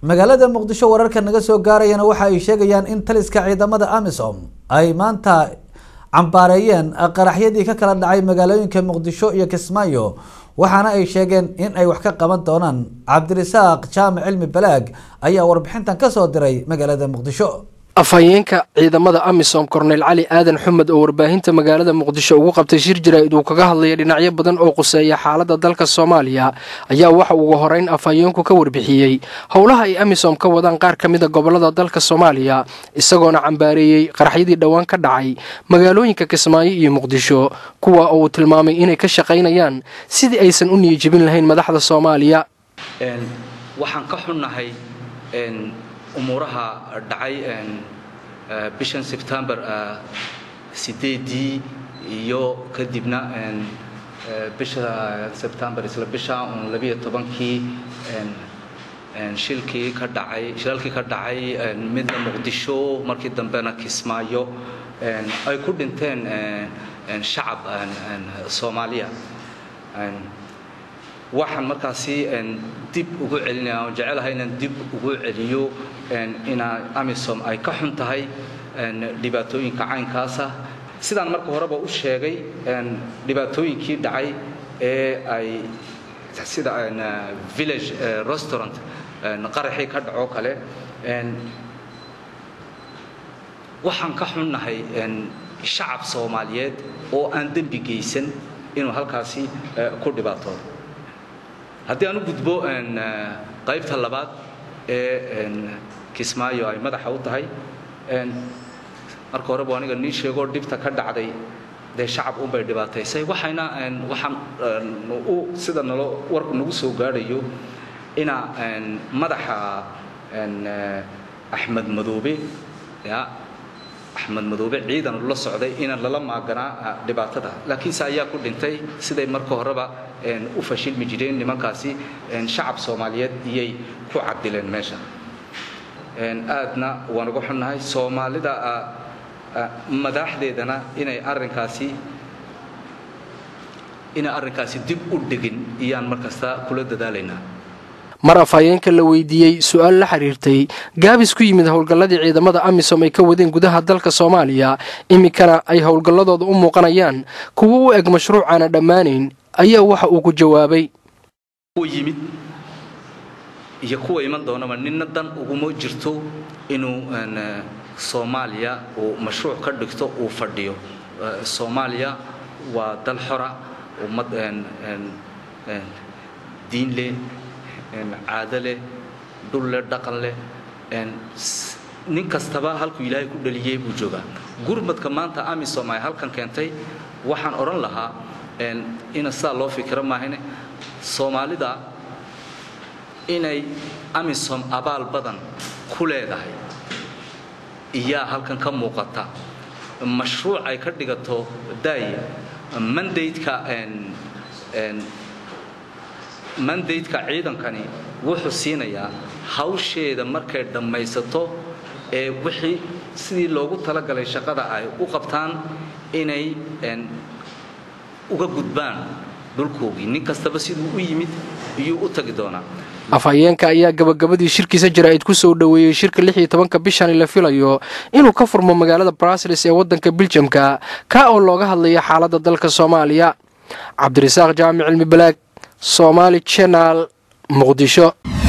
magaalada Muqdisho wararka naga soo gaarayana waxa ay sheegayaan in taliska ciidamada AMISOM ay maanta cambaarayeen qaraxyadii ka kala dhacay magaalooyinka Muqdisho iyo Kismaayo waxaana ay sheegeen in ay wax ka qaban doonaan. Cabdirasaaq Jaamac Cilmi Balaag ayaa warbixintan ka soo diray magaalada Muqdisho. afhayeenka ciidamada AMISOM Korneyl Cali Aadan Xumed oo warbaahinta magaalada Muqdisho ugu qabtay shir jiraa'id uu kaga hadlay dhinacyo badan oo quseeya xaaladda dalka Soomaaliya ayaa waxa uu ugu horeyn afhayeenku ka warbixiyay howlaha ay AMISOM ka wadaan qaar ka mid ah gobolada dalka Soomaaliya isagoona cambaareeyay qaraxyadii dhawaan ka dhacay magaalooyinka Kismaayo iyo Muqdisho kuwa oo tilmaamay inay ka shaqeynayaan sidii aysan u niyajibin lahayn madaxda Soomaaliya. waxaan ka xunnahay umuraha dhacay bishan September 8 iyo kadibna bisha September isla bisha 12kii shilkii ka dhacay midna Muqdisho markii dambena Kismaayo ay ku dhinteen shacab Soomaaliya. waxaan markaasi dib ugu celinayaa oo jecelahay inaan dib ugu celiyo in AMISOM ay ka xun tahay dhibaatooyinka caynkaas ah sidaan marka horeba u sheegay dhibaatooyinkii dhacay ee ay sida village restaurant qaraxii ka dhaco kale waxaan ka xunnahay shacab Soomaaliyeed oo aan dambi geysan inuu halkaasi ku dhibaatoodo. haddii aan u gudbo qaybta labaad ee Kismaayo ay madaxa u tahay marka hore baa aniga nii sheego dhibta ka dhacday de shacab u bay dhibaataysay waxaan sida warku nagu soo gaarayo ina madaxa Axmed Madoobe ciidan la socday in lala maaganaa dhibaatada laakiin ayaa ku dhintay siday marka horeba u fashilmi jireen nimankaasi shacab Soomaaliyeed iyay ku cadileen meesha. aadna waan uga xunnahay Soomaalida madaxdeedana inay arrinkaasi dib u dhigin iyaan markasta kula dadaalaynaa. mar afhayeenka la weydiiyay su'aal la xiriirtay gaabis ku yimid howlgalladii ciidamada AMISOM ay ka wadeen gudaha dalka Soomaaliya imikana ay howlgalladooda u muuqanayaan kuwa u eg mashruucana dhammaanayn ayaa waxa uu ku jawaabay kuwa yimid iyo kuwa iman doonaba ninna dan uguma jirto inuu Soomaaliya uu mashruuc ka dhigto uu fadhiyo. Soomaaliya waa dal xora ummad diin leh caado leh dhul leh dhaqan leh nin kastaba halkuu Ilaahay ku dhaliyay buu joogaa. gurmadka maanta AMISOM ay halkan keentay waxaan oran lahaa in saa loo fikiro maahine Soomaalida inay AMISOM abaal badan ku leedahay iyaa halkan ka muuqata. mashruuc ay ka dhigato mandate-ka ciidankani wuxuu siinayaa hawsheeda markay dhammaysato ee wixii sidii loogu talagalay shaqada ay u qabtaan inay uga gudbaan dhulkoogii nin kastaba siduu u yimid iyo u tagi doonaa. afhayeenka ayaa gabagabadii shirkiisa jiraa'id ku soo dhaweeyay shirka 16 bishan la filayo inuu ka furmo magaalada Brussels ee wadanka Belgiumka ka oo looga hadlayo xaaladda dalka Soomaaliya. Cabdirasaaq Jaamac Cilmi Balaag Somali Channel Muqdisho.